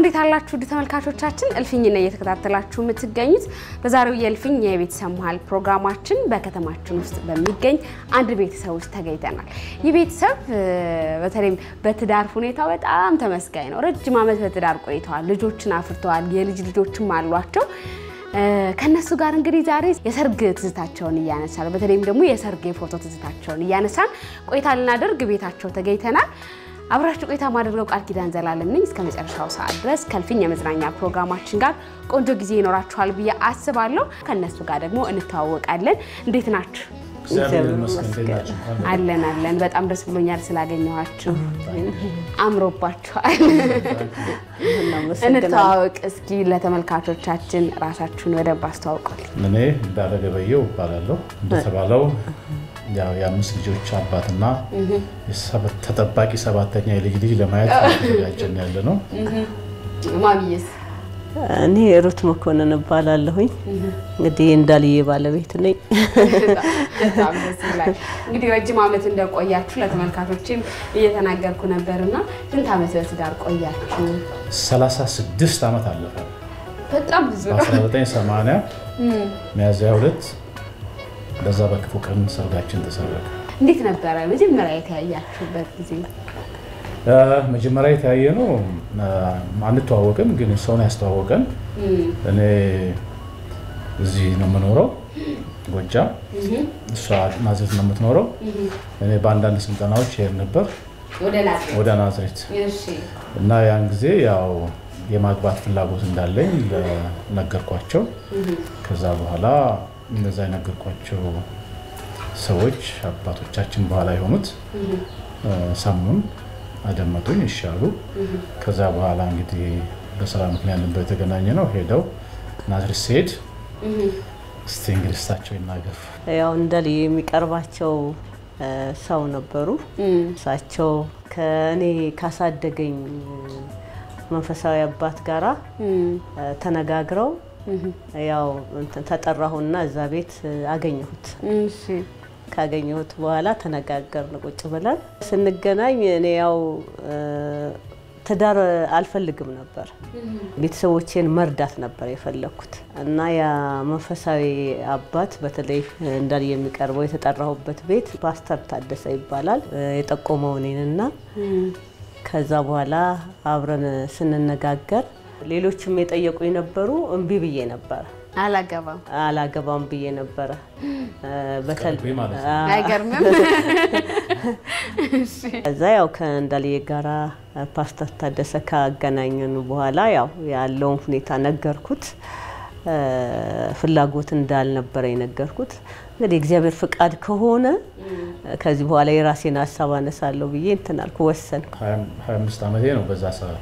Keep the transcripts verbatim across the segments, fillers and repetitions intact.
እንዴት አላችሁ ተመልካቾቻችን እልፍኝ ነው እየተከታተላችሁ የምትገኙት በዛሬው የእልፍኝ የቤተሰብ መሃል ፕሮግራማችን በከተማችን ውስጥ በሚገኝ አንድ ቤተሰብ ውስጥ ተገኝተናል የቤተሰብ በተለይም በትዳር ሁኔታ በጣም ተመስጋኝ ነው ረጅም ዓመት በትዳር ቆይተዋል ልጆችን አፍርተዋል የልጅ ልጆችም አሏቸው ከነሱ ጋር እንግዲህ ዛሬ የሰርግ ትዝታቸውን ያነሳሉ በተለይም ደግሞ የሰርግ ፎቶ ትዝታቸውን ያነሳን ቆይታ ልናደርግ ቤታቸው ተገኝተናል አብራችሁ ቆይታ ማድረግ ቃል ኪዳን ዘላለም ነኝ እስከ መጨረሻው ሰዓት ድረስ ከልፍኝ የመዝናኛ ፕሮግራማችን ጋር ቆንጆ ጊዜ ይኖራችኋል ብዬ አስባለሁ ከነሱ ጋር ደግሞ እንተዋወቃለን እንዴት ናችሁ አለን አለን በጣም ደስ ብሎኛል ስላገኘኋችሁ አምሮባችኋል እንተዋወቅ እስኪ ለተመልካቾቻችን ራሳችሁን ወደ ባስተዋውቁልኝ እኔ ዳረገበየው ባላለው እንደተባለው ያው የአምስት ልጆች አባትና የሰባት ተጠባቂ ሰባተኛ የልጅ ልጅ ለማየት ያጀን ያለ ነው ማሚስ እኔ ሩት መኮንን ባላለሁኝ እንግዲህ እንዳልዬ ባለቤት ነኝ በጣም ደስ ይላል እንግዲህ ረጅም ዓመት እንደቆያችሁ ለተመልካቾችም እየተናገርኩ ነበርና ስንት ዓመት በትዳር ቆያችሁ ሰላሳ ስድስት ዓመት አለፈ በጣም ብዙ ነው አስራ ዘጠኝ ሰማንያ ሚያዝያ ሁለት በዛ በክፉ ቀን ሰርጋችን ተሰረቀ እንዴት ነበር መጀመሪያ የተያያችሁበት ጊዜ መጀመሪያ የተያየነው አንተዋወቅም ግን ሰውን ያስተዋወቀን እኔ እዚህ ነው የምኖረው ጎጃም እሷ ናዝሬት ነው የምትኖረው እኔ በአንዳንድ ስልጠናዎች ሄድ ነበር ወደ ናዝሬት ወደ ናዝሬት እሺ እና ያን ጊዜ ያው የማግባት ፍላጎት እንዳለኝ ለነገርኳቸው ከዛ በኋላ እንደዛ ነገርኳቸው ሰዎች አባቶቻችን በኋላ የሆኑት ሰሙን አደመጡኝ ይሻሉ ከዛ በኋላ እንግዲህ በስራ ምክንያት ነበር የተገናኘነው ሄደው ናዝሬት ሲሄድ እስቲ እንግሊዝታቸው ይናገር ያው እንደሊ የሚቀርባቸው ሰው ነበሩ እሳቸው ከኔ ካሳደገኝ መንፈሳዊ አባት ጋራ ተነጋግረው ያው ተጠራሁና እዛ ቤት አገኘሁት እሺ ካገኘሁት በኋላ ተነጋገርን ቁጭ ብለን ስንገናኝ እኔ ያው ትዳር አልፈልግም ነበር ቤተሰቦቼን መርዳት ነበር የፈለኩት እና ያ መንፈሳዊ አባት በተለይ እንዳል የሚቀርበው የተጠራሁበት ቤት ፓስተር ታደሰ ይባላል የጠቆመው እኔንና ከዛ በኋላ አብረን ስንነጋገር ሌሎችም የጠየቁኝ ነበሩ እንቢ ብዬ ነበር አላገባም አላገባም ብዬ ነበር በተለይ አይገርምም እሺ እዛ ያው ከእንዳልዬ ጋራ ፓስተር ታደሰ ካገናኘን በኋላ ያው ያለውን ሁኔታ ነገርኩት ፍላጎት እንዳልነበረ ነገርኩት እንግዲህ እግዚአብሔር ፍቃድ ከሆነ ከዚህ በኋላ የራሴን ሐሳብ አነሳለሁ ብዬ እንትን አልኩ ወሰንኩ ሃያ አምስት ዓመቴ ነው በዛ ሰዓት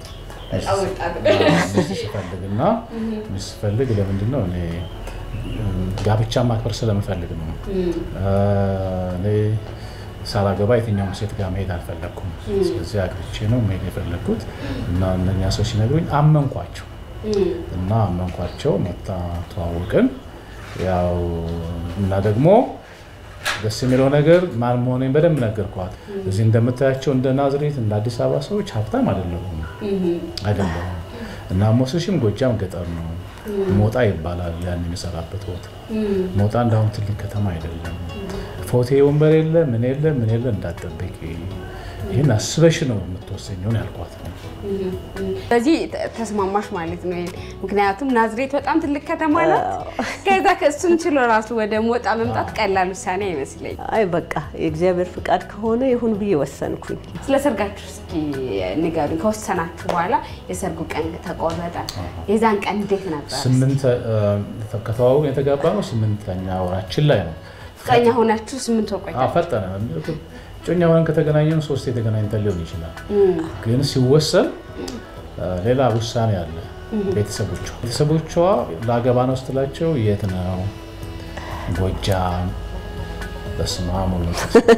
ስለፈልግና መስፈልግ ለምንድን ነው እኔ ጋብቻ ማክበር ስለምፈልግ ነው እኔ ሳላገባ የትኛውም ሴት ጋር መሄድ አልፈለኩም ስለዚህ አግብቼ ነው መሄድ የፈለኩት እና እነኛ ሰዎች ሲነግሩኝ አመንኳቸው እና አመንኳቸው መጣ ተዋወቅን ያው እና ደግሞ ደስ የሚለው ነገር ማን መሆኔን በደንብ ነገርኳት እዚህ እንደምታያቸው እንደ ናዝሬት እንደ አዲስ አበባ ሰዎች ሀብታም አይደለም አይደለም እና ሞስሽም ጎጃም ገጠር ነው ሞጣ ይባላል ያን የሚሰራበት ቦታ ሞጣ እንዳውም ትልቅ ከተማ አይደለም ፎቴ ወንበር የለ ምን የለ ምን የለ እንዳትጠብቂ ይሄን አስበሽ ነው የምትወሰኘው ያልኳት በዚህ ተስማማሽ ማለት ነው ምክንያቱም ናዝሬት በጣም ትልቅ ከተማ ናት ከዛ ከሱን ችሎ ራሱ ወደ ሞጣ መምጣት ቀላል ውሳኔ አይመስልኝ አይ በቃ የእግዚአብሔር ፍቃድ ከሆነ ይሁን ብዬ ወሰንኩኝ ስለ ሰርጋችሁ እስኪ ንገሩኝ ከወሰናችሁ በኋላ የሰርጉ ቀን ተቆረጠ የዛን ቀን እንዴት ነበር ስምንት ተከታው የተጋባነው ስምንተኛ ወራችን ላይ ነው ፍቅረኛ ሆናችሁ ስምንት ወር ቆይታችሁ አፈጠነ ጮኛ ሆነን ከተገናኘን ሶስት የተገናኝተን ሊሆን ይችላል ግን ሲወሰን ሌላ ውሳኔ አለ ቤተሰቦቿ ቤተሰቦቿ ላገባ ነው ስትላቸው የት ነው ጎጃም በስማሙ ነው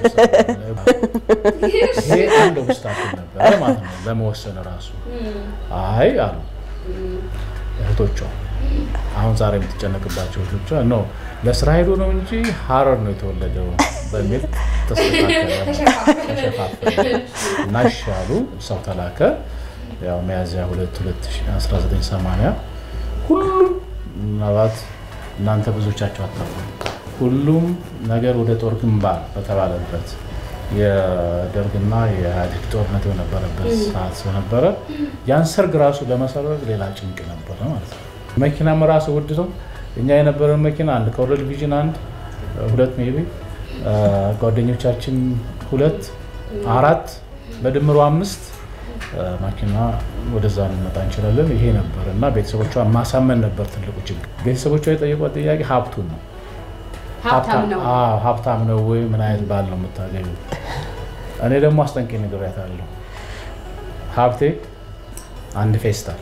ይሄ አንድ ውስጣት ነበር ማለት ነው ለመወሰን ራሱ አይ አሉ እህቶቿ አሁን ዛሬ የምትጨነቅባቸው እህቶቿ ነው ለስራ ሄዶ ነው እንጂ ሐረር ነው የተወለደው በሚል ተስተካከለ ተሸፋፈነ ናሻሉ ሰው ተላከ ያው ሚያዝያ ሁለት አስራ ዘጠኝ ሰማንያ ሁሉም ናባት እናንተ ብዙዎቻችሁ አጣፉ ሁሉም ነገር ወደ ጦር ግንባር በተባለበት የደርግና የኢህአዴግ ጦርነት የነበረበት ሰዓት ስለነበረ ያን ሰርግ ራሱ ለመሰረዝ ሌላ ጭንቅ ነበር ማለት ነው። መኪናም ራሱ ውድ ነው። እኛ የነበረን መኪና አንድ ከወርልድ ቪዥን አንድ ሁለት ሜቢ ጓደኞቻችን ሁለት አራት በድምሩ አምስት ማኪና ወደዛ እንመጣ እንችላለን። ይሄ ነበርና ቤተሰቦቿን ማሳመን ነበር ትልቁ ችግር። ቤተሰቦቿ የጠየቁት ጥያቄ ሀብቱን ነው። ሀብታም ነው አዎ ሀብታም ነው ወይ ምን አይነት ባል ነው የምታገኙ? እኔ ደግሞ አስጠንቀኝ ነግሬያታለሁ። ሀብቴ አንድ ፌስታል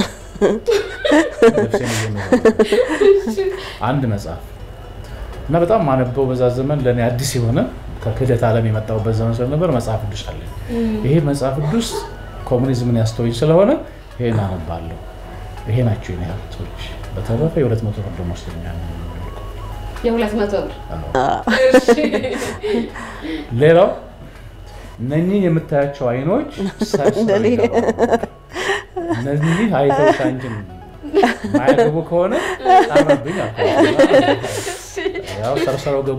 አንድ መጽሐፍ እና በጣም ማነበው በዛ ዘመን ለኔ አዲስ የሆነ ከክደት ዓለም የመጣውበት ዘመን ስለነበር መጽሐፍ ቅዱስ አለኝ። ይሄ መጽሐፍ ቅዱስ ኮሙኒዝምን ያስተውይ ስለሆነ ይሄን አነባለሁ። ይሄ ናቸው የኔ ሀብቶች። በተረፈ የሁለት መቶ ብር ደሞዝ ተኛል። የሁለት መቶ ብር እሺ ሌላው እነኚህ የምታያቸው አይኖች ሰልሰል እነዚህ አይተው ታንጅን ማይገቡ ከሆነ ታረብኝ አልኩ። ያው ሰርሰረው ገቡ።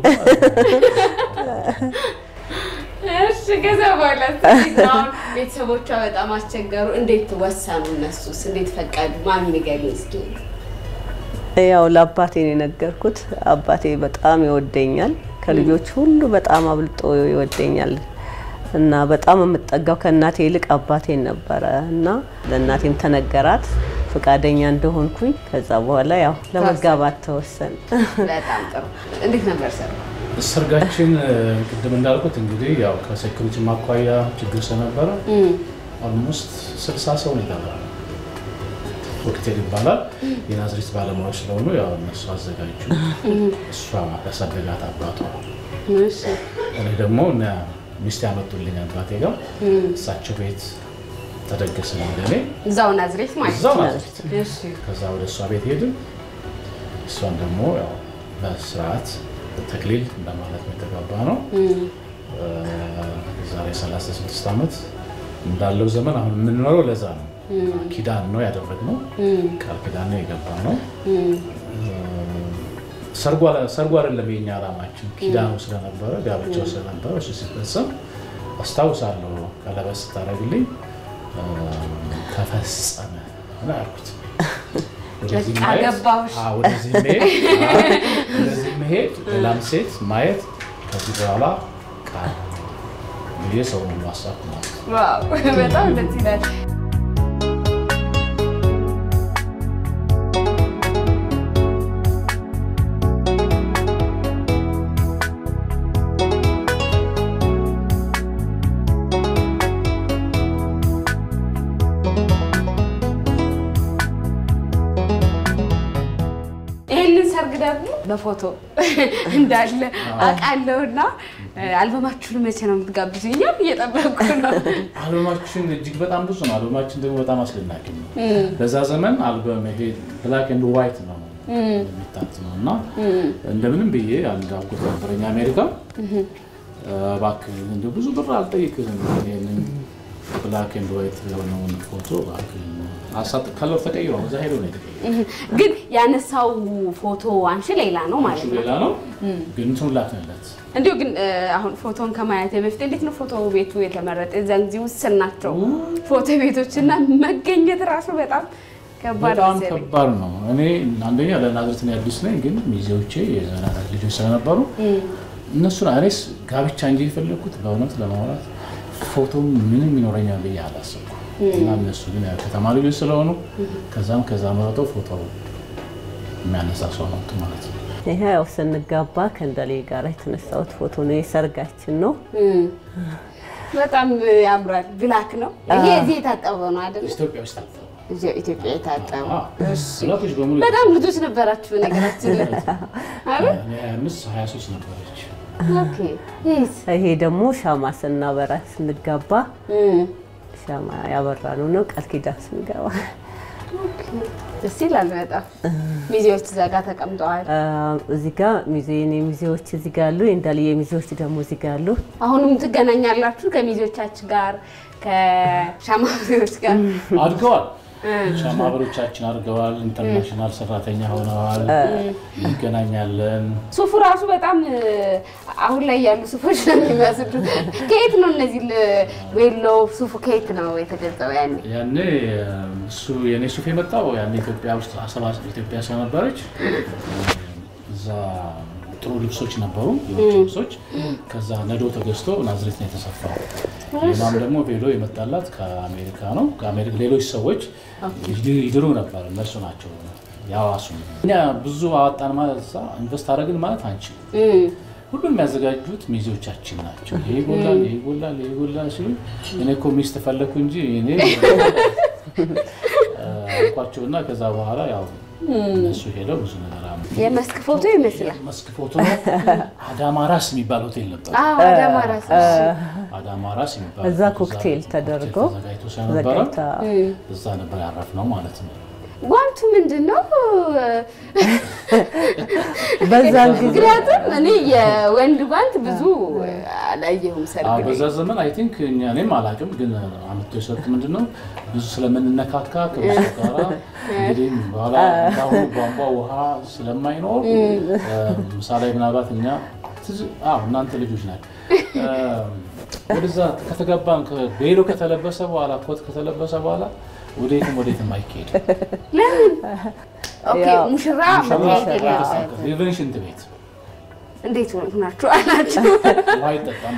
እሺ ከዛ በኋላ ቤተሰቦቿ በጣም አስቸገሩ። እንዴት ወሰኑ? እነሱስ እንዴት ፈቀዱ? ማሚ ንገሪኝ እስኪ። ያው ለአባቴ ነው የነገርኩት። አባቴ በጣም ይወደኛል፣ ከልጆች ሁሉ በጣም አብልጦ ይወደኛል እና በጣም የምጠጋው ከእናቴ ይልቅ አባቴን ነበረ እና ለእናቴም ተነገራት ፍቃደኛ እንደሆንኩኝ። ከዛ በኋላ ያው ለመጋባት ተወሰነ። በጣም ጥሩ። እንዴት ነበር ሰር? ሰርጋችን ቅድም እንዳልኩት እንግዲህ ያው ከሴኩሪቲ ማኳያ ችግር ስለነበረ ኦልሞስት ስልሳ ሰው ነው የታደረው። ኮክቴል ይባላል። የናዝሬት ባለሙያዎች ስለሆኑ ያው እነሱ አዘጋጁ። እሷ ያሳደጋት አባቷ። እሺ እኔ ደግሞ እና ሚስት ያመጡልኝ አባቴ ጋር እሳቸው ቤት ተደገሰ ነው ለኔ እዛው ናዝሬት ማለት ነው። እሺ ከዛ ወደ እሷ ቤት ሄድን። እሷን ደግሞ ያው በስርዓት ተክሊል እንደማለት ነው የተጋባ ነው። ዛሬ ሰላሳ ስድስት አመት እንዳለው ዘመን አሁን የምንኖረው ለዛ ነው። ኪዳን ነው ያደረግነው። ቃል ኪዳን ነው የገባነው። ሰርጓ ሰርጓ አይደለም የኛ አላማችን ኪዳኑ ስለነበረ ጋብቻው ስለነበረ እሱ ሲፈጸም አስታውሳለሁ። ቀለበት ስታረግልኝ ተፈጸመ እና አልኩት ወደዚህ አገባሁሽ። አዎ ወደዚህ መሄድ ወደዚህ መሄድ ሌላም ሴት ማየት ከዚህ በኋላ ቃል ይሄ ሰው ነው ማሳብ ነው። ዋው በጣም ደስ ይላል። በፎቶ እንዳለ አቃለውና አልበማችሁን መቼ ነው የምትጋብዙኝ? እየጠበቅኩ ነው። አልበማችን እጅግ በጣም ብዙ ነው። አልበማችን ደግሞ በጣም አስደናቂ ነው። በዛ ዘመን አልበም ይሄ ብላክ ኤንድ ዋይት ነው የሚታተመውና እንደምንም ብዬ አንድ አልኩት ነበርኛ አሜሪካ እባክህ እንደው ብዙ ብር አልጠይቅህም ይሄንን ብላክ ኤንድ ዋይት የሆነው ፎቶ እባክህ አሳጥ ከለር ተቀይሮ እዛ ሄዶ ነው የተቀየረው። ግን ያነሳው ፎቶ አንቺ ሌላ ነው ማለት ነው? ሌላ ነው ግን እንትን ላከለት። እንዴው ግን አሁን ፎቶን ከማየት በፊት እንዴት ነው ፎቶ ቤቱ የተመረጠ? እዛን ጊዜ ውስን ናቸው ፎቶ ቤቶችና መገኘት ራሱ በጣም ከባድ ነው። በጣም ከባድ ነው። እኔ አንደኛ ለናዝሬት ነው አዲስ ነኝ፣ ግን ሚዜዎቼ የናዝሬት ልጆች ስለነበሩ እነሱ አሬስ ጋብቻ እንጂ የፈለኩት በእውነት ለማውራት ፎቶ ምንም ይኖረኛል ብዬ አላሰብኩም። እና እነሱ ግን ከተማ ልጆች ስለሆኑ ከዛም ከዛም ወጥቶ ፎቶ የሚያነሳው ነው ማለት ነው። ይሄ ያው ስንጋባ ከእንደሌ ጋር የተነሳሁት ፎቶ ነው። የሰርጋችን ነው። በጣም ያምራል። ብላክ ነው። ይሄ እዚህ የታጠበው ነው አይደል? ኢትዮጵያ ውስጥ ታጠበው። እዚህ ኢትዮጵያ የታጠበው። እሺ ብላክሽ በሙሉ በጣም ልጆች ነበራችሁ ነገራችን ላይ አይደል? አምስት ሃያ ሶስት ነበረች። ኦኬ። ይሄ ደግሞ ሻማ ስናበራ ስንጋባ ሻማ ያበራነው ነው። ቃል ኪዳን ስንገባ ደስ ይላል በጣም ሚዜዎች እዛ ጋር ተቀምጠዋል እዚህ ጋር ሚዜኔ ሚዜዎች እዚህ ጋር አሉ እንዳልየ ሚዜዎች ደግሞ እዚህ ጋር አሉ አሁንም ትገናኛላችሁ ከሚዜዎቻችሁ ጋር ከሻማብሮች ጋር አድገዋል ሻማብሮቻችን አድገዋል ኢንተርናሽናል ሰራተኛ ሆነዋል ይገናኛለን ሱፉ ራሱ በጣም አሁን ላይ ያሉ ሱፎች ነው የሚመስሉ ከየት ነው እነዚህ ዌሎ ሱፉ ከየት ነው የተገዛው ያኔ ያኔ እሱ የኔ ሱፍ የመጣው ያኔ ኢትዮጵያ ውስጥ አሰባስ ኢትዮጵያ ስለነበረች እዛ ጥሩ ልብሶች ነበሩ የውጭ ልብሶች ከዛ ነዶ ተገዝቶ ናዝሬት ነው የተሰፋው የማም ደግሞ ቬሎ የመጣላት ከአሜሪካ ነው ከአሜሪካ ሌሎች ሰዎች ይድሩ ነበር እነሱ ናቸው ያዋሱ እኛ ብዙ አወጣን ማለት ኢንቨስት አደረግን ማለት አንቺ ሁሉም የሚያዘጋጁት ሚዜዎቻችን ናቸው ይሄ ይጎላል ይሄ ይጎላል ይሄ ይጎላል ሲሉ እኔ እኮ ሚስት ፈለኩ እንጂ እኔ አልኳቸውና ከዛ በኋላ ያው እሱ ሄደው ብዙ ነገር አለ የመስክ ፎቶ ይመስላል መስክ ፎቶ አዳማ ራስ የሚባል ሆቴል ነበር አዎ አዳማ ራስ አዳማ ራስ የሚባል እዛ ኮክቴል ተደርጎ ዘጋይቶ እዛ ነበር ያረፍነው ማለት ነው ጓንቱ ምንድነው በዛን ጊዜ እኔ የወንድ ጓንት ብዙ አላየሁም ሰርግ አዎ በዛ ዘመን አይ ቲንክ እኛንም አላቅም ግን አመት ተሰጥ ምንድነው ብዙ ስለምንነካካ ከብዙ ጋራ እንግዲህ ባላ ታው ቧንቧ ውሃ ስለማይኖር ምሳሌ ምናልባት እኛ አዎ እናንተ ልጆች ናችሁ ወደዛ ከተጋባን ከቤሎ ከተለበሰ በኋላ ኮት ከተለበሰ በኋላ ወዴትም ወዴትም አይኬድ ለምን ኦኬ ሙሽራ ማይኬድ ኢቨንሽንት ቤት እንዴት ሆናችሁ አላችሁ ዋይ ተጣማ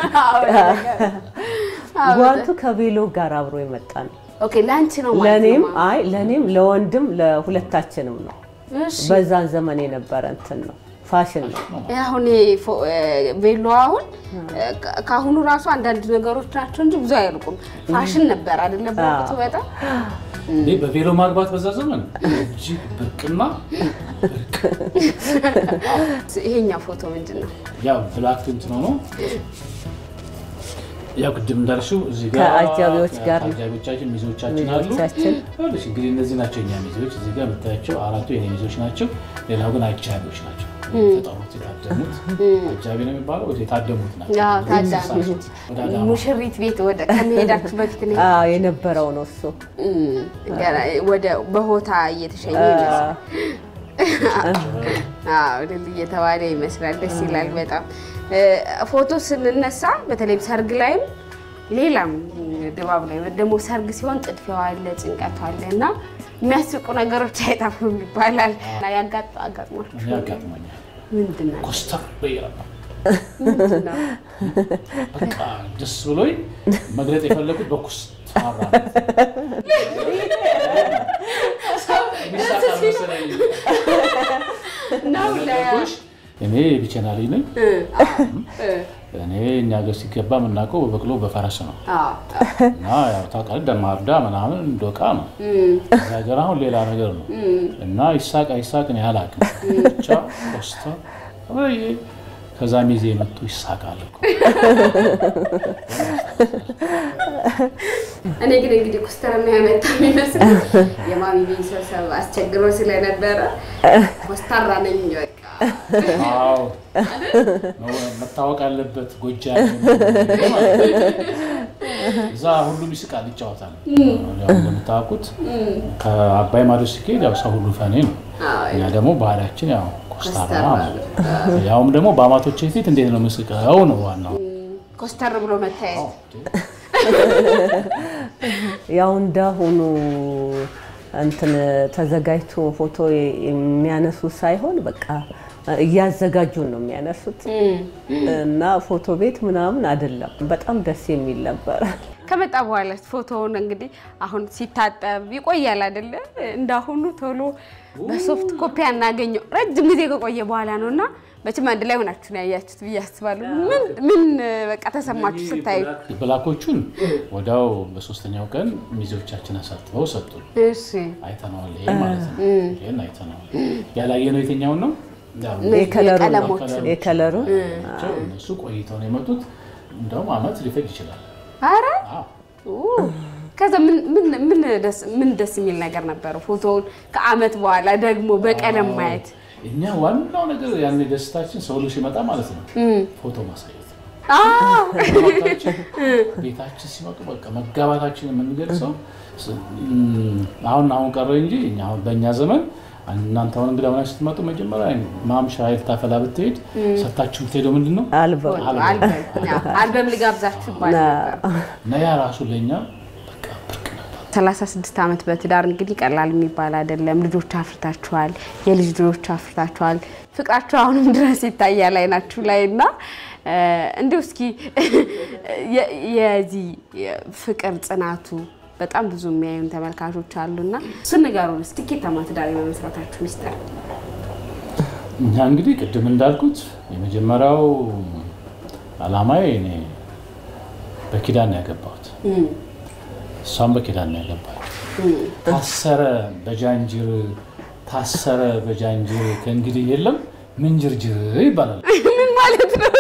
ጓንቱ ከቤሎ ጋር አብሮ የመጣ ነው ኦኬ ላንቺ ነው ማለት ለኔም አይ ለኔም ለወንድም ለሁለታችንም ነው በዛን ዘመን የነበረ እንትን ነው ፋሽን ነው አሁን ቬሎ አሁን ካሁኑ ራሱ አንዳንድ ነገሮች ናቸው እንጂ ብዙ አይርቁም ፋሽን ነበር አይደለ በወቅቱ በጣም እንዴ በቬሎ ማግባት በዛ ዘመን እጂ ብርቅና ይሄኛው ፎቶ ምንድነው ያው ብላክ ቲንት ነው ነው ያው ቅድም እንዳልሽው እዚህ ጋር ከአጃቢዎች ጋር አጃቢዎቻችን ሚዜዎቻችን አሉ እሺ እንግዲህ እነዚህ ናቸው የኛ ሚዜዎች እዚህ ጋር የምታያቸው አራቱ የኔ ሚዜዎች ናቸው ሌላው ግን አጃቢዎች ናቸው ተጣሩት የታደሙት አጃቢ ነው የሚባለው ወይ የታደሙት ናቸው አዎ ታዳሙት ሙሽሪት ቤት ወደ ከመሄዳችሁ በፊት ነው አዎ የነበረው ነው እሱ ወደ በሆታ እየተሸኘ ነው አዎ ለዚህ የተባለ ይመስላል ደስ ይላል በጣም ፎቶ ስንነሳ በተለይ ሰርግ ላይም ሌላም ድባብ ላይ ደግሞ ሰርግ ሲሆን ጥድፊያው አለ ጭንቀቱ አለና የሚያስቁ ነገሮች አይጣፉም ይባላል ያጋጥ አጋጥሞች ያጋጥማኛል ምንድነው ኮስታ በይራባ ምንድነው በቃ ደስ ብሎኝ መግለጥ የፈለኩት በኮስታራ ነው ለሽ እኔ ቢቸናሊ ነኝ እኔ እኛ ጋር ሲገባ ምናቀው በበቅሎ በፈረስ ነው አዎ እና ያው ታውቃለህ ደማርዳ ምናምን ዶቃ ነው ነገር አሁን ሌላ ነገር ነው እና ይሳቅ አይሳቅ ነው ያላቀም ብቻ ኮስታ ወይ ከዛ ሚዜ መጥቶ ይሳቃል እኮ እኔ ግን እንግዲህ ኮስተርና ያመጣ የሚመስል የማሚ ቤተሰብ አስቸግሮ ስለነበረ ኮስተራ ነኝ በቃ አዎ መታወቅ አለበት ጎጃም እዛ ሁሉም ይስቃል ይጫወታል ያው እንደምታውቁት ከአባይ ማዶ ሲኬድ ያው ሰው ሁሉ ፈኔ ነው እኛ ደግሞ ባህላችን ያው ኮስተራ ነው ያውም ደግሞ በአማቶች ፊት እንዴት ነው መስቀው ነው ዋናው ኮስተር ብሎ መታየት ያው እንደሆኑ እንትን ተዘጋጅቶ ፎቶ የሚያነሱ ሳይሆን በቃ እያዘጋጁን ነው የሚያነሱት እና ፎቶ ቤት ምናምን አይደለም በጣም ደስ የሚል ነበር ከመጣ በኋላ ፎቶውን እንግዲህ አሁን ሲታጠብ ይቆያል አይደለ እንዳሁኑ ቶሎ በሶፍት ኮፒ አናገኘው ረጅም ጊዜ ከቆየ በኋላ ነውና መቼም አንድ ላይ ሆናችሁ ነው ያያችሁት በያስባሉ ምን ምን በቃ ተሰማችሁ ስታዩ ብላኮቹን ወዳው በሶስተኛው ቀን ሚዜዎቻችን አሳጥበው ሰጡን እሺ አይተናል ይሄ ማለት ነው ይሄን አይተናል ያላየነው የትኛው ነው የከለሩ የከለሩ እነሱ ቆይተው ነው የመጡት እንደውም አመት ሊፈጅ ይችላል አረ ከዛ ምን ምን ምን ደስ ምን ደስ የሚል ነገር ነበር ፎቶውን ከአመት በኋላ ደግሞ በቀለም ማየት እኛ ዋናው ነገር ያን ደስታችን ሰው ልጅ ሲመጣ ማለት ነው ፎቶ ማሳየት አዎ ቤታችን ሲመጡ በቃ መጋባታችን የምንገልጸው አሁን አሁን ቀረ እንጂ እኛ በእኛ ዘመን እናንተ አሁን እንግዲህ አሁን ስትመጡ መጀመሪያ ማምሻ አይልታፈላ ብትሄድ ሰጣችሁ ትሄዱ ምንድነው አልበም አልበም አልበም ልጋብዛችሁ ባለ ነያ ራሱ ለኛ በቃ ብርቅ ነበር ሰላሳ ስድስት አመት በትዳር እንግዲህ ቀላል የሚባል አይደለም ልጆች አፍርታችኋል የልጅ ልጆች አፍርታችኋል ፍቅራችሁ አሁንም ድረስ ይታያል አይናችሁ ላይና እንደው እስኪ የዚህ ፍቅር ጽናቱ በጣም ብዙ የሚያዩን ተመልካቾች አሉና ስንጋሩን እስኪ ከተማ ትዳር በመስራታችሁ ሚስጥር እኛ እንግዲህ ቅድም እንዳልኩት የመጀመሪያው አላማዬ እኔ በኪዳን ያገባሁት እሷም በኪዳን ያገባች ታሰረ በጃንጅር ታሰረ በጃንጅር ከእንግዲህ የለም ምንጅርጅር ይባላል ምን ማለት ነው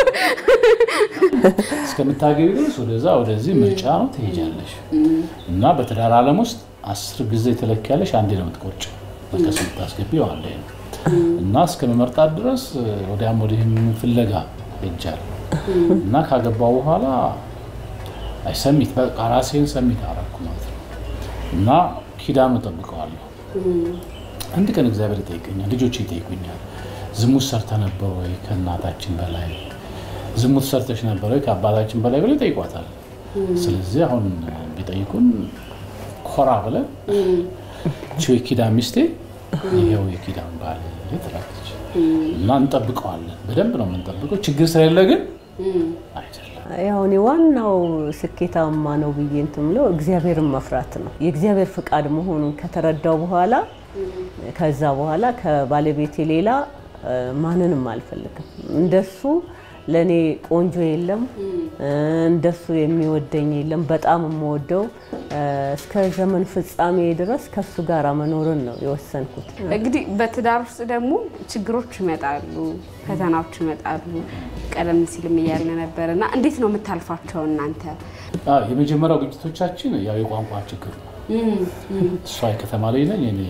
እስከምታገቢ ድረስ ወደዛ ወደዚህ ምርጫ ነው ትሄጃለሽ እና በትዳር ዓለም ውስጥ አስር ጊዜ ተለክያለሽ አንዴ ነው የምትቆርጭ በከሰም ታስገቢው አንዴ ነው እና እስከመመርጣት ድረስ ወዲያም ወዲህም ፍለጋ ሄጃለሁ እና ካገባው በኋላ አይሰሚት በቃ ራሴን ሰሚት አደረኩ ማለት ነው እና ኪዳኑ ተጠብቀዋለሁ አንድ ቀን እግዚአብሔር ይጠይቀኛል ልጆች ይጠይቁኛል ዝሙት ሰርተ ነበር ወይ ከናታችን በላይ ዝሙት ሰርተሽ ነበር ወይ ከአባታችን በላይ ብለው ይጠይቋታል ስለዚህ አሁን ቢጠይቁን ኮራ ብለን ቹይ ኪዳን ሚስቴ ይሄው የኪዳን ባል ለተራክች እና እንጠብቀዋለን በደንብ ነው የምንጠብቀው ችግር ስለሌለ ግን አይደለም ያው እኔ ዋናው ስኬታማ ነው ብዬ እንትምለው እግዚአብሔርን መፍራት ነው የእግዚአብሔር ፍቃድ መሆኑን ከተረዳው በኋላ ከዛ በኋላ ከባለቤቴ ሌላ ማንንም አልፈልግም እንደሱ ለኔ ቆንጆ የለም እንደሱ የሚወደኝ የለም በጣም የምወደው እስከ ዘመን ፍጻሜ ድረስ ከሱ ጋር መኖርን ነው የወሰንኩት እንግዲህ በትዳር ውስጥ ደግሞ ችግሮች ይመጣሉ ፈተናዎች ይመጣሉ ቀደም ሲልም እያልን ነበርና እንዴት ነው የምታልፋቸው እናንተ አዎ የመጀመሪያው ግጭቶቻችን ያው የቋንቋ ችግር ነው እሷ ከተማ ላይ ነኝ እኔ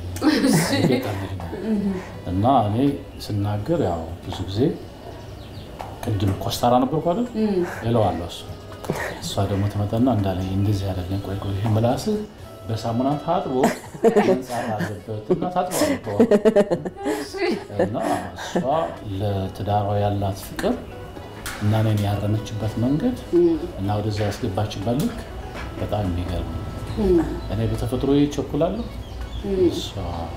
እና እኔ ስናገር ያው ብዙ ጊዜ ቅድም ኮስታራ ነበርኩ አይደል እለዋለሁ እሱ እሷ ደግሞ ተመጣጣና እንዳለኝ እንደዚህ ያደረገኝ ቆይ ቆይ ምላስ በሳሙና ታጥቦ አንጻር አለበት እና ታጥቦ አልተው እና እሷ ለትዳሯ ያላት ፍቅር እና እኔን ያረመችበት መንገድ እና ወደዛ ያስገባችበት ልክ በጣም የሚገርም እኔ በተፈጥሮ ይቸኩላለሁ እሷ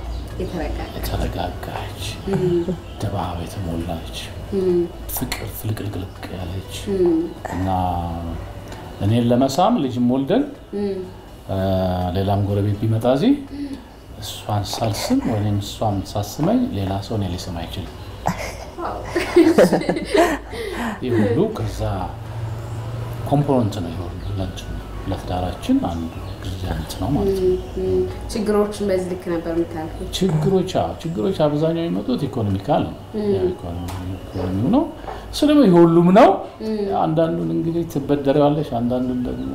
የተረጋጋች ደባብ የተሞላች ፍቅር ፍልቅልቅልቅ ያለች እና እኔን ለመሳም ልጅም ወልደን ሌላም ጎረቤት ቢመጣ እዚህ እሷን ሳልስም ወይም እሷን ሳስመኝ ሌላ ሰው እኔ ሊስም አይችልም ይሁሉ ከዛ ኮምፖነንት ነው ይሁሉ ለትዳራችን አንዱ ግዛንት ነው ማለት ነው ችግሮችን በዚህ ልክ ነበር የምታልፈው ችግሮች አዎ ችግሮች አብዛኛው የሚመጡት ኢኮኖሚካል ነው ኢኮኖሚ ነው ስለዚህ ሁሉም ነው አንዳንዱን እንግዲህ ትበደረዋለሽ አንዳንዱን ደግሞ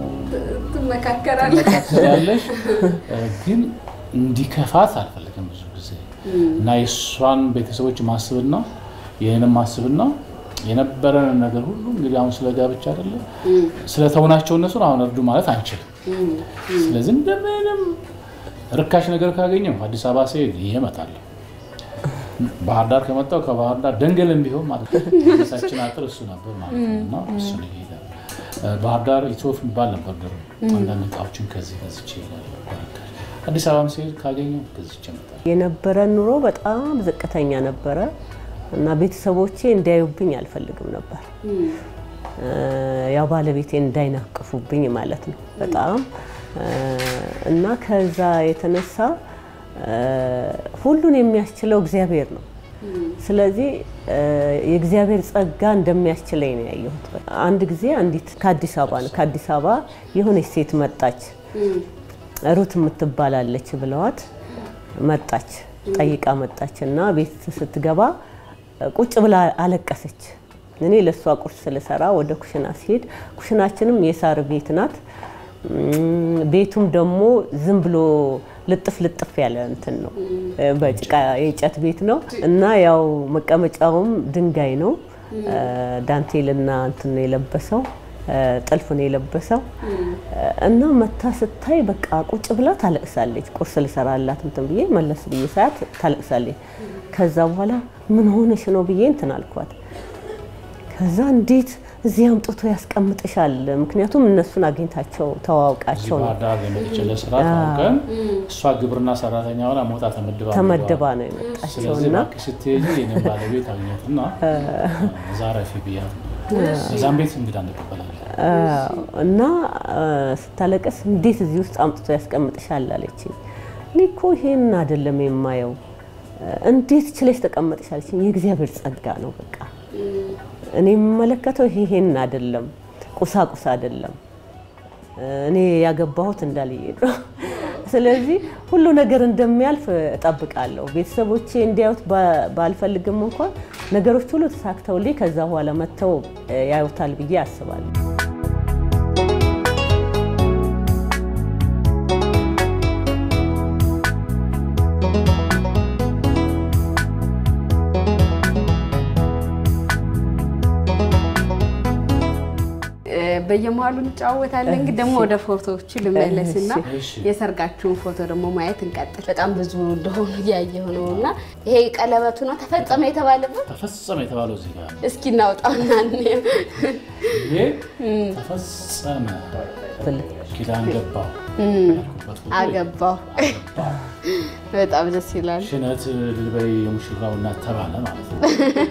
ትመካከራለሽ ግን እንዲከፋት አልፈልግም ብዙ ጊዜ እና የሷን ቤተሰቦች ማስብና የኔንም ማስብና የነበረን ነገር ሁሉ እንግዲህ አሁን ስለጋብቻ አይደለም ስለተውናቸው እነሱ አሁን እርዱ ማለት አንችልም ስለዚህ እንደምንም ርካሽ ነገር ካገኘው አዲስ አበባ ሲሄድ ይመጣል ባህር ዳር ከመጣው ከባህር ዳር ደንገልም ቢሆን ማለት ነው ሳችን አጥር እሱ ነበር ማለት ነው እሱ ነው ይሄዳል ባህር ዳር ኢትዮፍ የሚባል ነበር ደሩ አንዳንድ እቃዎችን ከዚህ ከዚህ ይችላል አዲስ አበባም ሲሄድ ካገኘው ከዚህ ይመጣል የነበረን ኑሮ በጣም ዝቅተኛ ነበረ እና ቤተሰቦቼ እንዳይዩብኝ አልፈልግም ነበር ያው ባለቤቴ እንዳይናቀፉብኝ ማለት ነው በጣም እና ከዛ የተነሳ ሁሉን የሚያስችለው እግዚአብሔር ነው ስለዚህ የእግዚአብሔር ጸጋ እንደሚያስችለኝ ነው ያየሁት አንድ ጊዜ አንዲት ከአዲስ አበባ ነው ከአዲስ አበባ የሆነች ሴት መጣች ሩት የምትባላለች ብለዋት መጣች ጠይቃ መጣችና ቤት ስትገባ ቁጭ ብላ አለቀሰች እኔ ለሷ ቁርስ ስለሰራ ወደ ኩሽና ሲሄድ ኩሽናችንም የሳር ቤት ናት ቤቱም ደግሞ ዝም ብሎ ልጥፍ ልጥፍ ያለ እንትን ነው በጭቃ የእንጨት ቤት ነው እና ያው መቀመጫውም ድንጋይ ነው ዳንቴልና እንትን ነው የለበሰው ጥልፍ ነው የለበሰው እና መታ ስታይ በቃ ቁጭ ብላ ታለቅሳለች ቁርስ ልሰራላት እንትን ብዬ መለስ ብዬ ሰዓት ታለቅሳለች ከዛ በኋላ ምን ሆነሽ ነው ብዬ እንትን አልኳት ከዛ እንዴት እዚህ አምጥቶ ያስቀምጥሻል ምክንያቱም እነሱን አግኝታቸው ተዋውቃቸው ነው ባዳ ለምትችል ስራት አውቀን እሷ ግብርና ሰራተኛ ሆና ሞታ ተመድባ ተመድባ ነው የመጣችውና ከስትሄጂ የኔ ባለቤት አግኘትና ዛራፊ ቢያ እዛም ቤት እንግዳ እንደተቀበላል እና ስታለቀስ እንዴት እዚህ ውስጥ አምጥቶ ያስቀምጥሻል አለችኝ ሊኮ ይሄን አይደለም የማየው እንዴት ችለሽ ተቀመጥሻለች የእግዚአብሔር ጸጋ ነው በቃ እኔ መለከተው ይሄን አይደለም ቁሳቁስ አይደለም እኔ ያገባሁት እንዳልይሄድ ስለዚህ ሁሉ ነገር እንደሚያልፍ እጠብቃለሁ ቤተሰቦቼ እንዲያዩት ባልፈልግም እንኳን ነገሮች ሁሉ ተሳክተውልኝ ከዛ በኋላ መተው ያዩታል ብዬ አስባለሁ በየማሉ እንጫወታለን ግን ደግሞ ወደ ፎቶዎቹ ልመለስና የሰርጋችሁን ፎቶ ደግሞ ማየት እንቀጥል በጣም ብዙ እንደሆነ ያየው ነውና ይሄ ቀለበቱ ነው ተፈጸመ የተባለበት ተፈጸመ የተባለው እዚህ ጋር እስኪ እናውጣውና እንየው ይሄ ተፈጸመ ኪዳን ገባው አገባው በጣም ደስ ይላል ሽነት ልበይ የሙሽራውና ተባለ ማለት ነው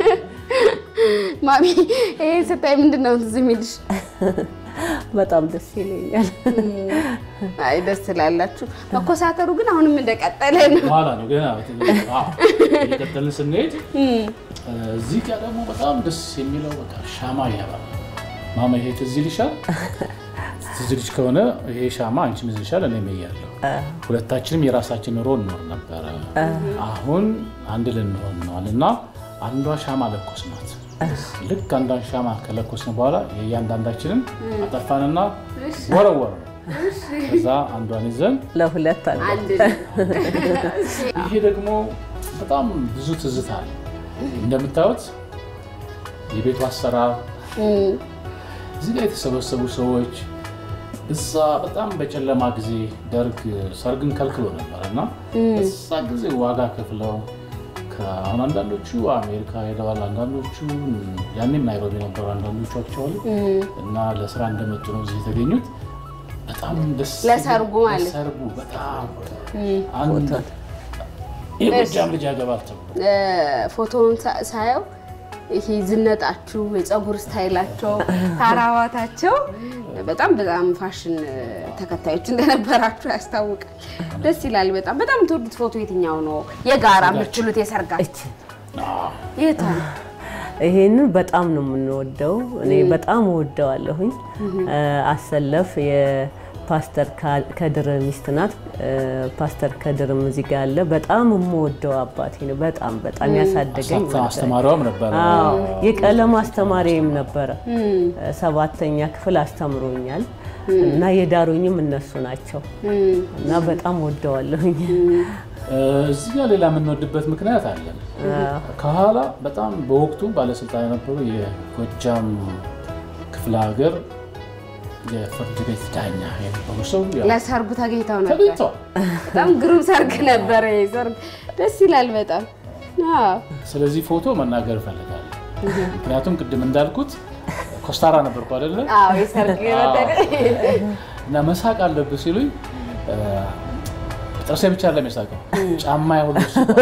ማሚ ይሄ ስታይ ምንድነው ዝሚልሽ በጣም ደስ ይለኛል አይ ደስ ይላልላችሁ መኮሳተሩ ግን አሁንም እንደቀጠለ ነው ኋላ ነው ገና አዎ እየቀጠልን ስንሄድ እዚህ ጋር ደግሞ በጣም ደስ የሚለው በቃ ሻማ ያባል ማማ ይሄ ትዝ ይልሻል ትዝ ይልሽ ከሆነ ይሄ ሻማ አንቺ ትዝ ይልሻል እኔ መያለሁ ሁለታችንም የራሳችን ሮል ነው ነበር አሁን አንድ ልንሆን ነውና አንዷ ሻማ ለኮስናት ልክ አንዷን ሻማ ከለኮስን በኋላ የያንዳንዳችንን አጠፋንና ወረወረ ከዛ አንዷን ይዘን ለሁለት አንድ ይሄ ደግሞ በጣም ብዙ ትዝታ አለ እንደምታዩት የቤቱ አሰራር እዚህ ላይ የተሰበሰቡ ሰዎች እዛ በጣም በጨለማ ጊዜ ደርግ ሰርግን ከልክሎ ነበርና እዛ ጊዜ ዋጋ ከፍለው ከአሁን አንዳንዶቹ አሜሪካ ሄደዋል አንዳንዶቹ ያኔም ናይሮቢ ነበሩ አንዳንዶቹ አክቹዋሊ እና ለስራ እንደመጡ ነው እዚህ የተገኙት በጣም ደስ ለሰርጉ ማለት ለሰርጉ በጣም አንተ የጎጃም ልጅ ያገባል ተብሎ ፎቶውን ሳየው ይሄ ዝነጣችሁ የፀጉር ስታይላቸው ታራዋታቸው በጣም በጣም ፋሽን ተከታዮች እንደነበራችሁ ያስታውቃል ደስ ይላል በጣም በጣም ተወዱት ፎቶ የትኛው ነው የጋራ ምትሉት የሰርጋችሁ የታ ይሄን በጣም ነው የምንወደው እኔ በጣም ወደዋለሁኝ አሰለፍ የፓስተር ከድር ሚስትናት ፓስተር ከድር ሙዚቃ አለ በጣም የምወደው አባቴ ነው በጣም በጣም ያሳደገኝ አስተማሪውም ነበር አዎ የቀለም አስተማሪም ነበር ሰባተኛ ክፍል አስተምሮኛል እና የዳሩኝም እነሱ ናቸው እና በጣም ወደዋለሁኝ እዚህ ጋር ሌላ ምን ወድበት ምክንያት አለ ከኋላ በጣም በወቅቱ ባለስልጣን ነበሩ የጎጃም ክፍለ ሀገር የፍርድ ቤት ዳኛ የነበሩ ሰው ለሰርጉ ተገኝተው ነበር በጣም ግሩም ሰርግ ነበር ሰርግ ደስ ይላል በጣም አዎ ስለዚህ ፎቶ መናገር ፈልጋለሁ ምክንያቱም ቅድም እንዳልኩት ኮስታራ ነበርኩ አይደለ አዎ የሰርግ ነበር እና መሳቅ አለብህ ሲሉኝ ጥርሴ ብቻ አይደለም የሳቀው ጫማ ያውሉ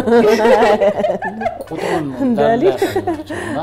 ቁጥሩን እንዳለና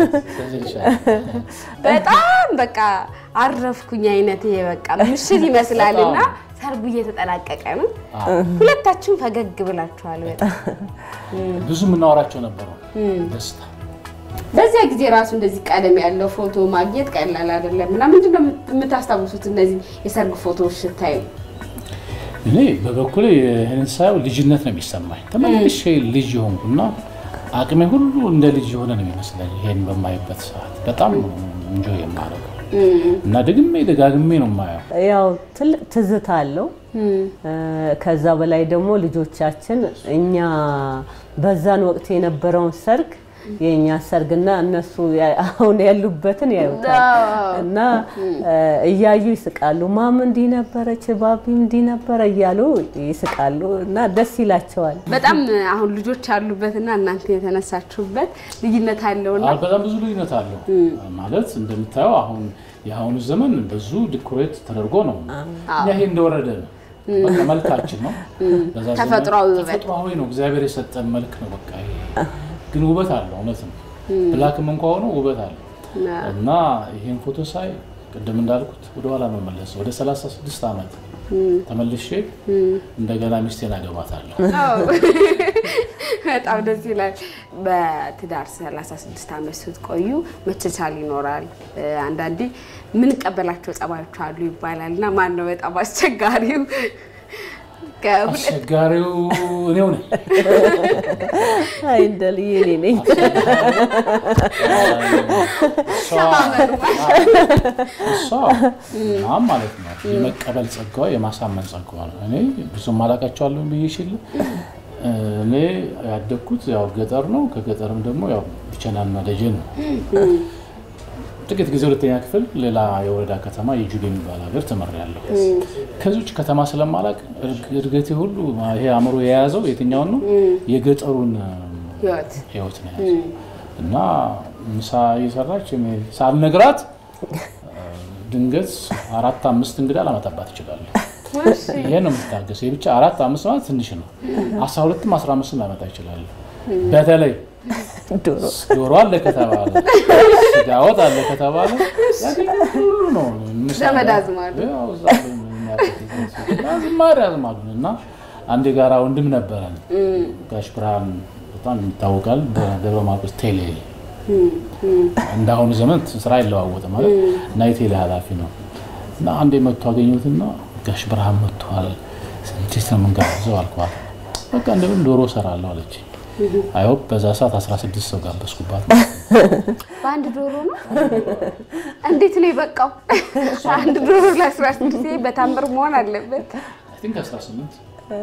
በጣም በቃ አረፍኩኝ አይነት ይሄ በቃ ምሽት ይመስላልና ሰርጉ እየተጠናቀቀ ነው ሁለታችሁም ፈገግ ብላችኋል በጣም ብዙ ምናወራቸው ነበር ደስታ በዚያ ጊዜ ራሱ እንደዚህ ቀለም ያለው ፎቶ ማግኘት ቀላል አይደለም እና ምንድነው የምታስታውሱት እነዚህ የሰርግ ፎቶዎች ስታዩ እኔ በበኩሌ ይሄን ሳይው ልጅነት ነው የሚሰማኝ ተመልሼ ልጅ ሆንኩና አቅሜ ሁሉ እንደ ልጅ ሆነ ነው የሚመስለኝ ይሄን በማይበት ሰዓት በጣም እንጆይ የማደርገው እና ደግሜ ደጋግሜ ነው ማየው ያው ትልቅ ትዝታ አለው ከዛ በላይ ደግሞ ልጆቻችን እኛ በዛን ወቅት የነበረውን ሰርግ የኛ ሰርግና እነሱ አሁን ያሉበትን ያዩታል እና እያዩ ይስቃሉ ማም እንዲ ነበረች ባቢ እንዲ ነበረ እያሉ ይስቃሉ እና ደስ ይላቸዋል በጣም አሁን ልጆች ያሉበትና እናንተ የተነሳችሁበት ልዩነት አለውና አዎ በጣም ብዙ ልዩነት አለው ማለት እንደምታየው አሁን የአሁኑ ዘመን ብዙ ዲኮሬት ተደርጎ ነው ይሄ እንደወረደ ነው በቃ መልካችን ነው በዛ ተፈጥሯዊ ውበት ተፈጥሯዊ ነው እግዚአብሔር የሰጠን መልክ ነው በቃ ግን ውበት አለው እውነት ነው ብላክም እንኳን ሆኖ ውበት አለው እና ይሄን ፎቶ ሳይ ቀደም እንዳልኩት ወደ ኋላ መመለስ ወደ ሰላሳ ስድስት አመት ተመልሼ እንደገና ሚስቴን አገባታለሁ በጣም ደስ ይላል በትዳር ሰላሳ ስድስት አመት ስትቆዩ መቻቻል ይኖራል አንዳንዴ ምን ቀበላቸው ጸባዮች አሉ ይባላልና ማን ነው በጣም አስቸጋሪው አስቸጋሪው እኔው ነኝ አይ እንደልዬ ነኝ ሶ ማም ማለት ነው የመቀበል ጸጋው የማሳመን ጸጋው ነው እኔ ብዙ ማላቃቸዋለሁ ብዬሽል እኔ ያደኩት ያው ገጠር ነው ከገጠርም ደግሞ ያው ብቻናና ደጀን ነው ጥቂት ጊዜ ሁለተኛ ክፍል ሌላ የወረዳ ከተማ የጁሊ የሚባል ሀገር ተመረያለሁ ከዚች ከተማ ስለማላቅ እርግጤ ሁሉ ይሄ አምሮ የያዘው የትኛው ነው የገጠሩን ህይወት ህይወት ነው እና ምሳ ይሰራች እኔ ሳልነግራት ድንገት አራት አምስት እንግዳ ለማጣባት ይችላል ይሄ ነው የምታገስ የብቻ አራት አምስት ማለት ትንሽ ነው አስራ ሁለት አስራ አምስት ለማጣ ይችላል በተለይ ዶሮ ዶሮ አለ ከተባለ ስጋወት አለ ከተባለ ያገኙ ነው ዘመዳዝማዱ ያው ዘመዳዝማዱ እና አንድ ጋራ ወንድም ነበረን ጋሽ ብርሃን በጣም ይታወቃል በደብረ ማርቆስ ቴሌ እንዳሁን ዘመን ስራ ይለዋወጥ ማለት እና የቴሌ ኃላፊ ነው እና አንዴ መጥቶ አገኙትና ጋሽ ብርሃን መጥቷል እንዴት ነው መንጋዘው አልኳት በቃ እንደምን ዶሮ ሰራለሁ አለች አይ ሆፕ በዛ ሰዓት አስራ ስድስት ሰው ጋበስኩባት ባንድ ዶሮ ነው እንዴት ነው ይበቃው አንድ ዶሮ ለአስራ ስድስት በታምር መሆን አለበት አይ ቲንክ አስራ ስምንት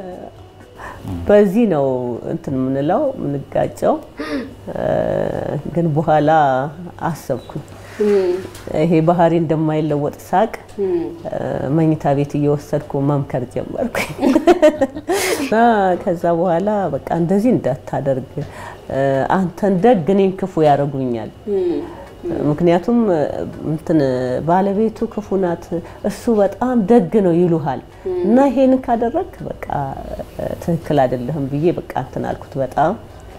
በዚህ ነው እንትን ምንለው ምንጋጨው ግን በኋላ አሰብኩኝ ይሄ ባህሪ እንደማይለወጥ ሳቅ መኝታ ቤት እየወሰድኩ መምከር ጀመርኩኝ እና ከዛ በኋላ በቃ እንደዚህ እንዳታደርግ አንተን ደግ እኔን ክፉ ያረጉኛል ምክንያቱም እንትን ባለቤቱ ክፉ ናት እሱ በጣም ደግ ነው ይሉሃል እና ይሄን ካደረክ በቃ ትክክል አይደለም ብዬ በቃ እንትን አልኩት በጣም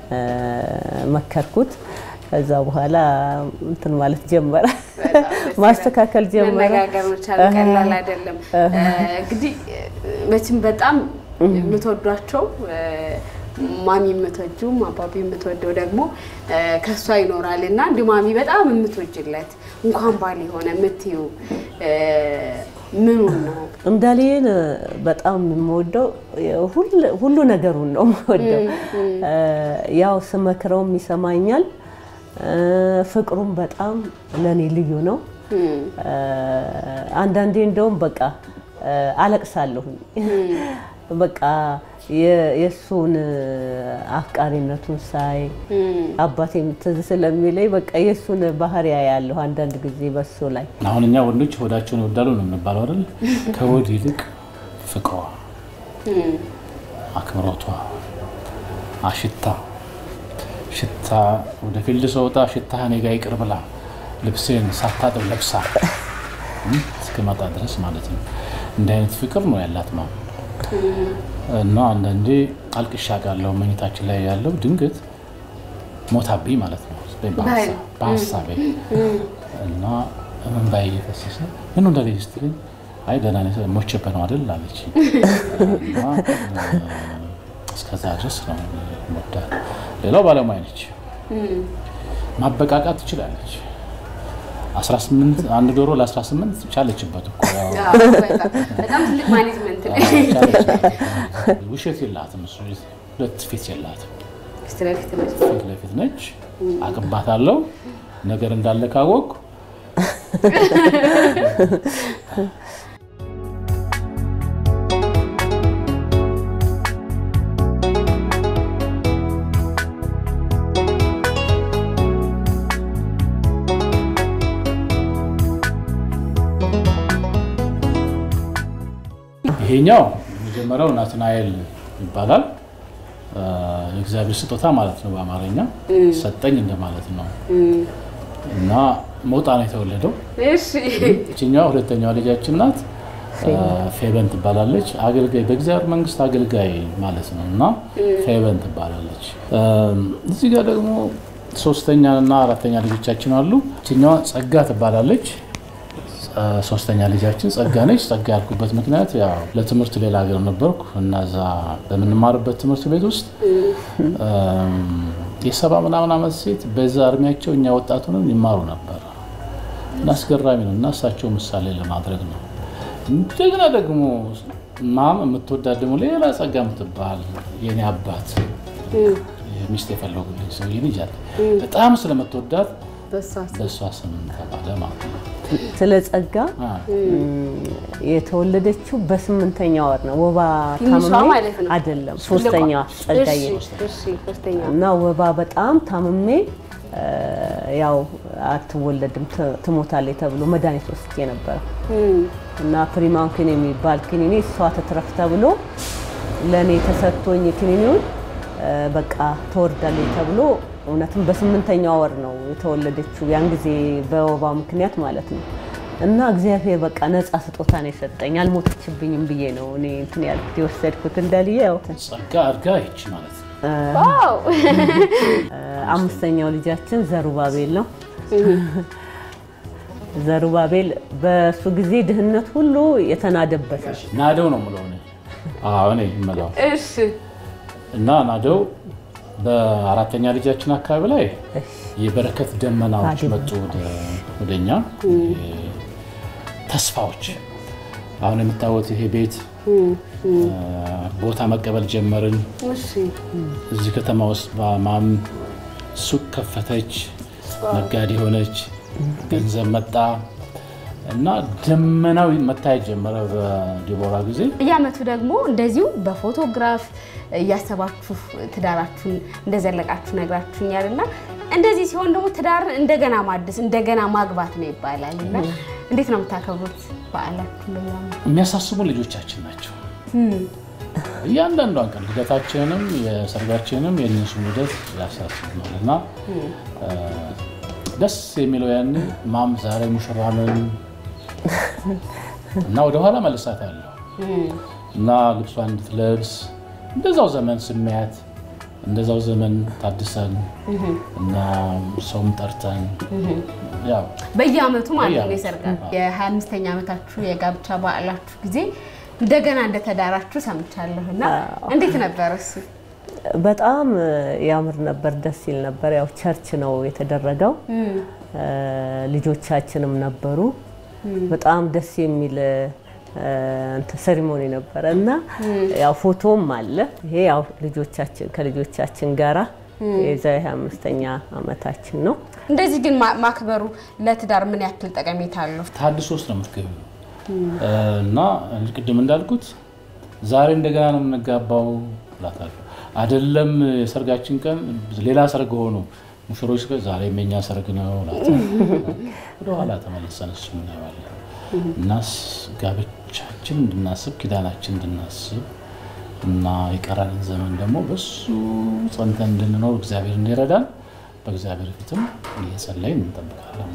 መከርኩት ከዛ በኋላ እንትን ማለት ጀመረ ማስተካከል ጀመረ መነጋገር መቻል ቀላል አይደለም እንግዲህ መቼም በጣም የምትወዷቸው ማሚ የምትወጂው አባቢ የምትወደው ደግሞ ከሷ ይኖራልና እንዲ ማሚ በጣም የምትወጅለት እንኳን ባል ሆነ የምትዩ ምን ነው እንዳለኝ በጣም የምወደው ሁሉ ሁሉ ነገሩን ነው የምወደው ያው ስመክረውም ይሰማኛል ፍቅሩም በጣም ለኔ ልዩ ነው አንዳንዴ እንደውም በቃ አለቅሳለሁ በቃ የሱን አፍቃሪነቱን ሳይ አባቴም ትዝ ስለሚለኝ በቃ የሱን ባህሪያ ያለው አንዳንድ ጊዜ በሱ ላይ አሁንኛ ወንዶች ሆዳቸውን ይወዳሉ ነው የምንባለው አይደል ከወድ ይልቅ ፍቅሯ አክብሮቷ አሽታ ሽታ ወደ ፊልድ ሰውጣ ሽታ እኔ ጋር ይቅር ብላ ልብሴን ሳታጥብ ለብሳ እስከመጣ ድረስ ማለት ነው እንደ አይነት ፍቅር ነው ያላት ነው እና አንዳንዴ አልቅሻ ጋለው መኝታችን ላይ ያለው ድንገት ሞታብኝ ማለት ነው በሐሳቤ እና ምን ባይ ፈሰሰ ምን እንደዚህ ስትልኝ አይ ገና ነው ሞቼበት ነው አይደል አለች እና እስከዛ ድረስ ነው ሞታ ሌላው ባለሙያ ነች ማበቃቃት ትችላለች አስራ ስምንት አንድ ዶሮ ለ18 ቻለችበት እኮ ያው በጣም ትልቅ ማኔጅመንት ላይ ውሸት የላትም እሱ ሁለት ፊት የላትም ስትራክት ለፊት ነች አቀባታለሁ ነገር እንዳለ ካወቅ ይሄኛው መጀመሪያው ናትናኤል ይባላል የእግዚአብሔር ስጦታ ማለት ነው በአማርኛ ሰጠኝ እንደማለት ነው እና ሞጣ ነው የተወለደው እሺ እቺኛው ሁለተኛው ልጃችን ናት ፌበን ትባላለች አገልጋይ በእግዚአብሔር መንግስት አገልጋይ ማለት ነውና ፌበን ትባላለች እዚህ ጋር ደግሞ ሶስተኛ እና አራተኛ ልጆቻችን አሉ እቺኛው ጸጋ ትባላለች ሶስተኛ ልጃችን ጸጋ ነች ጸጋ ያልኩበት ምክንያት ያው ለትምህርት ሌላ ሀገር ነበርኩ እናዛ በመንማርበት ትምህርት ቤት ውስጥ የሰባ ምናምን ዓመት ሴት በዛ እድሜያቸው እኛ ወጣቱንም ይማሩ ነበር እናስገራሚ ነው እና እሳቸው ምሳሌ ለማድረግ ነው እንደገና ደግሞ ማም የምትወዳት ደግሞ ሌላ ጸጋ የምትባል የኔ አባት ሚስት የፈለጉልኝ ሰው ይልጃል በጣም ስለምትወዳት በሷ ስም ተባለ ማለት ነው ስለ ጸጋ የተወለደችው በስምንተኛው ወር ነው ወባ ታመመ አይደለም ሶስተኛው ጸጋዬ እና ወባ በጣም ታመመ ያው አትወለድም ትሞታለች ተብሎ መድኃኒት ወስጄ ነበር እና ፕሪማንኪን የሚባል ክኒኒ እሷ ተትረፍ ተብሎ ለኔ ተሰጥቶኝ ክኒኒውን በቃ ተወርዳለች ተብሎ እውነትም በስምንተኛው ወር ነው የተወለደችው ያን ጊዜ በወባ ምክንያት ማለት ነው እና እግዚአብሔር በቃ ነፃ ስጦታ ነው የሰጠኝ አልሞተችብኝም ብዬ ነው እኔ እንትን ያልኩት የወሰድኩት እንዳልየው ጸጋ አርጋ ይቺ ማለት ዋው አምስተኛው ልጃችን ዘሩባቤል ነው ዘሩባቤል በሱ ጊዜ ድህነት ሁሉ የተናደበት ናደው ነው ማለት ነው አዎ እኔ መላው እሺ እና ናደው በአራተኛ ልጃችን አካባቢ ላይ የበረከት ደመናዎች መጡ ወደኛ ተስፋዎች አሁን የምታወት ይሄ ቤት ቦታ መቀበል ጀመርን እሺ እዚህ ከተማ ውስጥ ማም ሱቅ ከፈተች ነጋዴ ሆነች ገንዘብ መጣ እና ደመናው መታየት ጀመረ በዲቦራ ጊዜ ያመቱ ደግሞ እንደዚሁ በፎቶግራፍ ያሰባችሁ ትዳራችሁን እንደዘለቃችሁ ነግራችሁኛልና እንደዚህ ሲሆን ደግሞ ትዳር እንደገና ማድስ እንደገና ማግባት ነው ይባላልና እንዴት ነው የምታከብሩት በዓላችሁ ለማም የሚያሳስቡ ልጆቻችን ናቸው እያንዳንዷን ቀን ልደታችንንም የሰርጋችንንም የነሱ ልደት ያሳስቡናልና ደስ የሚለው ያን ማም ዛሬ ሙሽራለን እና ወደ ኋላ መልሳት ያለው እና ልብሷን እንድትለብስ እንደዛው ዘመን ስሜት እንደዛው ዘመን ታድሰን እና ሰውም ጠርተን ያው በየአመቱ ማለት ነው የሰርጋ የ25ኛ ዓመታችሁ የጋብቻ በዓላችሁ ጊዜ እንደገና እንደተዳራችሁ ሰምቻለሁና እንዴት ነበር እሱ በጣም ያምር ነበር ደስ ይል ነበር ያው ቸርች ነው የተደረገው ልጆቻችንም ነበሩ በጣም ደስ የሚል አንተ ሴሪሞኒ ነበርና ያው ፎቶም አለ ይሄ ያው ልጆቻችን ከልጆቻችን ጋራ የዛይ አምስተኛ ዓመታችን ነው እንደዚህ ግን ማክበሩ ለትዳር ምን ያክል ጠቀሜታ አለው ታድሶስ ነው የምትገቢው እና ቅድም እንዳልኩት ዛሬ እንደገና ነው የምንጋባው ላታል አይደለም ሰርጋችን ቀን ሌላ ሰርግ ሆኖ ሙሽሮች ዛሬ የኛ ሰርግ ነው ላታል ወደ ኋላ ተመለሰን እሱ ምን ያባል እናስ ጋብቻችን እንድናስብ ኪዳናችን እንድናስብ እና የቀረን ዘመን ደግሞ በሱ ጸንተን እንድንኖር እግዚአብሔር እንዲረዳን በእግዚአብሔር ፊትም እየጸለይን እንጠብቃለን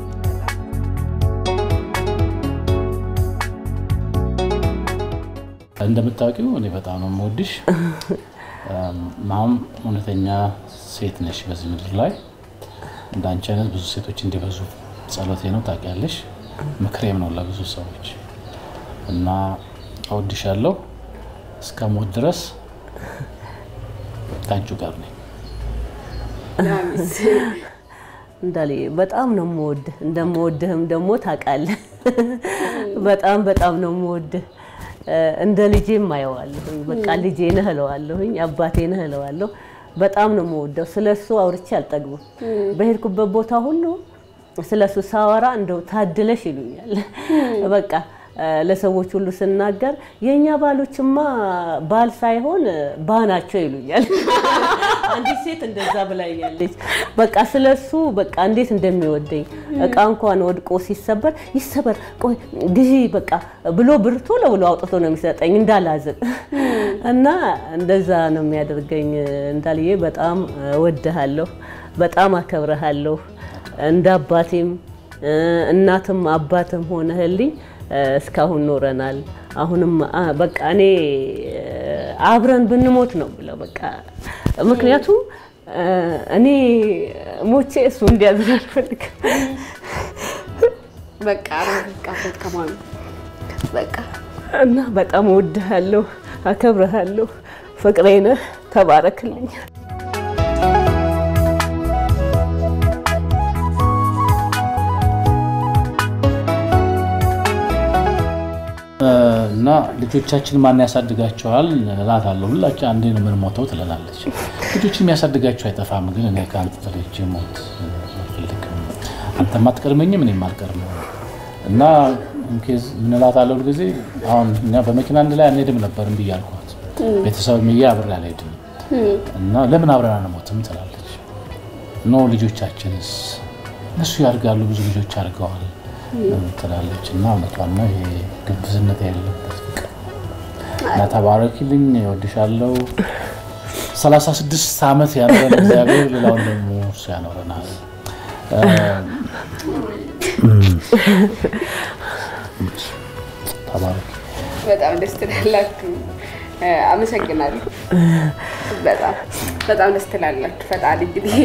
እንደምታውቂው እኔ በጣም ነው የምወድሽ ማም እውነተኛ ሴት ነሽ በዚህ ምድር ላይ እንዳንቺ አይነት ብዙ ሴቶች እንዲበዙ ጸሎቴ ነው ታውቂያለሽ ምክሬም ነው ለብዙ ሰዎች እና አወድሻለሁ እስከሞት ድረስ ታንቹ ጋር ነኝ እንዳለ በጣም ነው የምወድ እንደምወድህም ደግሞ ታውቃለህ በጣም በጣም ነው የምወድ እንደ ልጄም አየዋለሁ በቃ ልጄ ነህ እለዋለሁኝ አባቴ ነህ እለዋለሁ በጣም ነው የምወደው ስለሱ አውርቼ አልጠግብም በሄድኩበት ቦታ ሁሉ ስለሱ ሳወራ እንደው ታድለሽ ይሉኛል በቃ ለሰዎች ሁሉ ስናገር የኛ ባሎችማ ባል ሳይሆን ባናቸው ይሉኛል አንዲ ሴት እንደዛ ብላኛለች በቃ ስለሱ በቃ እንዴት እንደሚወደኝ እቃ እንኳን ወድቆ ሲሰበር ይሰበር ቆይ ግዢ በቃ ብሎ ብርቶ ለብሎ አውጥቶ ነው የሚሰጠኝ እንዳላዝን እና እንደዛ ነው የሚያደርገኝ እንዳልዬ በጣም ወደሃለሁ በጣም አከብረሃለሁ እንደ አባቴም እናትም አባትም ሆነህልኝ እስካሁን ኖረናል አሁንም በቃ እኔ አብረን ብንሞት ነው ብለው በቃ ምክንያቱም እኔ ሞቼ እሱ እንዲያዝን ፈልክ በቃ አረጋጋት ከማን በቃ እና በጣም ወድሃለሁ አከብረሃለሁ ፍቅሬነ ተባረክልኝ እና ልጆቻችን ማን ያሳድጋቸዋል እላታለሁ ሁላችን አንዴ ነው ምን ሞተው ትላለች ልጆችን የሚያሳድጋቸው አይጠፋም ግን እኔ ካንተ ተለይቼ ሞት አልፈልግም አንተ ማትቀርመኝም እኔም አልቀርመው እና እንከዝ ምን እላታለሁ ጊዜ አሁን እኛ በመኪና አንድ ላይ አንሄድም ነበር እንዴ ያልኳት ቤተሰብ ምያ አብረን አልሄድም እና ለምን አብረን አንሞትም ትላለች ኖ ልጆቻችንስ እነሱ ያርጋሉ ብዙ ልጆች አርገዋል ትላለች እና አመጣና ይሄ ግብዝነት ያለበት ፍቅር እና ተባረክልኝ ወድሻለሁ ሰላሳ ስድስት አመት ያለን እግዚአብሔር ለላው ደግሞ ሲያኖረናል ተባረክ በጣም ደስ ትላላችሁ አመሰግናለሁ በጣም በጣም ደስ ትላላችሁ ፈጣሪ እንግዲህ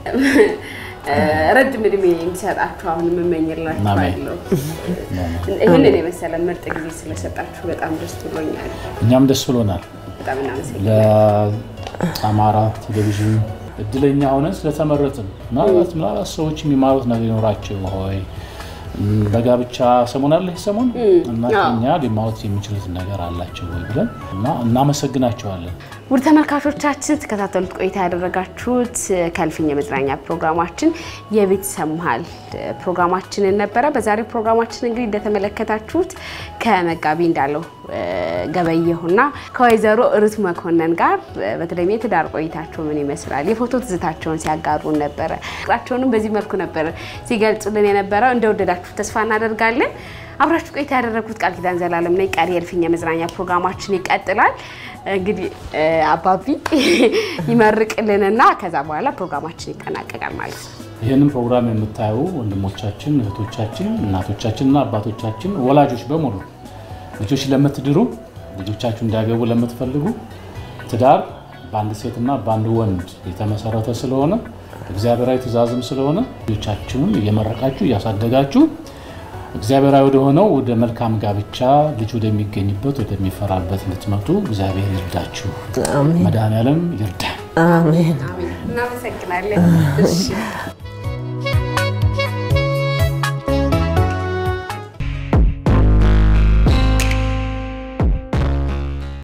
ረጅም እድሜ እንዲሰጣችሁ አሁን መመኘላችሁ ባለው ይሄንን የመሰለ ምርጥ ጊዜ ስለሰጣችሁ በጣም ደስ ብሎኛል እኛም ደስ ብሎናል በጣም እናመሰግናለን ለአማራ ቴሌቪዥን እድለኛ ሆነን ስለተመረጥን ማለት ማለት ሰዎች የሚማሩት ነገር ይኖራቸው ሆይ በጋብቻ ሰሞን አለ ሰሞን እናኛ ሊማሩት የሚችሉት ነገር አላቸው ወይ ብለን እና እናመሰግናቸዋለን ውድ ተመልካቾቻችን ተከታተሉት ቆይታ ያደረጋችሁት ከልፍኝ የመዝናኛ ፕሮግራማችን የቤተሰብ መሃል ፕሮግራማችንን ነበር በዛሬው ፕሮግራማችን እንግዲህ እንደተመለከታችሁት ከመጋቢ እንዳለው ገበየሁና ከወይዘሮ ርት መኮንን ጋር በተለይ የትዳር ቆይታቸው ምን ይመስላል የፎቶ ትዝታቸውን ሲያጋሩን ነበር ፍቅራቸውንም በዚህ መልኩ ነበር ሲገልጹልን የነበረው እንደወደዳችሁ ተስፋ እናደርጋለን አብራችሁ ቆይታ ያደረኩት ቃል ኪዳን ዘላለም ነኝ ቀሪ የልፍኝ የመዝናኛ ፕሮግራማችን ይቀጥላል እንግዲህ አባቢ ይመርቅልንና ከዛ በኋላ ፕሮግራማችን ይጠናቀቃል ማለት ነው ይሄንን ፕሮግራም የምታዩ ወንድሞቻችን እህቶቻችን እናቶቻችንና አባቶቻችን ወላጆች በሙሉ ልጆች ለምትድሩ ልጆቻችሁ እንዲያገቡ ለምትፈልጉ ትዳር በአንድ ሴትና በአንድ ወንድ የተመሰረተ ስለሆነ እግዚአብሔራዊ ትእዛዝም ስለሆነ ልጆቻችሁን እየመረቃችሁ ያሳደጋችሁ እግዚአብሔራዊ ወደ ሆነው ወደ መልካም ጋብቻ ልጅ ወደ የሚገኝበት ወደ የሚፈራበት ልትመጡ እግዚአብሔር ይርዳችሁ አሜን መድኃኔዓለም ይርዳ አሜን አሜን እናመሰግናለን እሺ